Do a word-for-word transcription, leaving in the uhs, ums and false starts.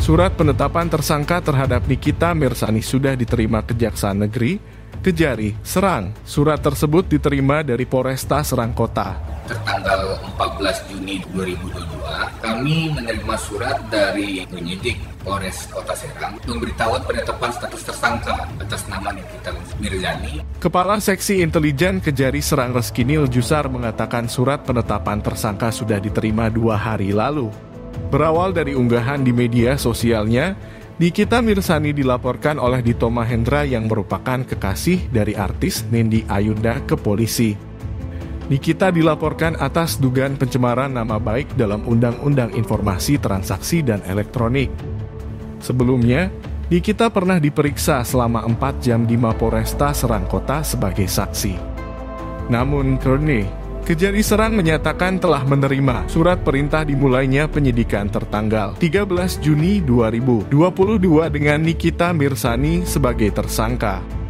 Surat penetapan tersangka terhadap Nikita Mirzani sudah diterima Kejaksaan Negeri Kejari, Serang. Surat tersebut diterima dari Polresta Serang Kota. Tertanggal empat belas Juni dua ribu dua puluh dua, kami menerima surat dari penyidik Polres Kota Serang memberitahuan penetapan status tersangka atas nama Nikita Mirzani. Kepala Seksi Intelijen Kejari Serang Reskinil Jusar mengatakan surat penetapan tersangka sudah diterima dua hari lalu. Berawal dari unggahan di media sosialnya, Nikita Mirzani dilaporkan oleh Dito Mahendra yang merupakan kekasih dari artis Nindi Ayunda ke polisi. Nikita dilaporkan atas dugaan pencemaran nama baik dalam Undang-Undang Informasi Transaksi dan Elektronik. Sebelumnya, Nikita pernah diperiksa selama empat jam di Mapolresta Serang Kota sebagai saksi. Namun, Kerne, Kejari Serang menyatakan telah menerima surat perintah dimulainya penyidikan tertanggal tiga belas Juni dua ribu dua puluh dua dengan Nikita Mirzani sebagai tersangka.